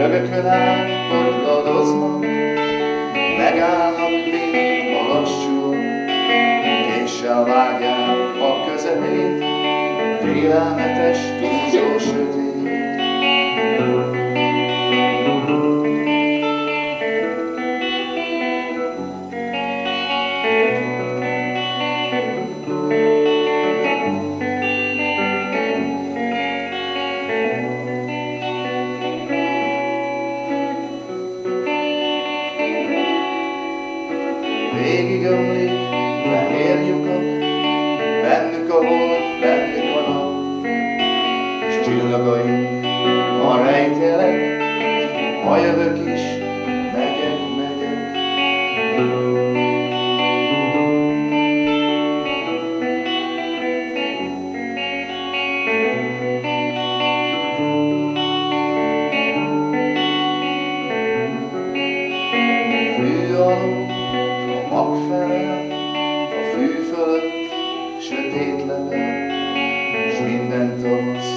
Rögökön átporladoznak, megállnak még magassul, késsel vágják a közepét, félelmetes, túlzó sötét. Végig ömlik fehér lyukak, bennük a hold, bennük a nap, s csillagaink a rejtélek, ha jövök is, megyek, megyek. Fű alól a mag felel, a fű fölött sötét level, s minden tavasz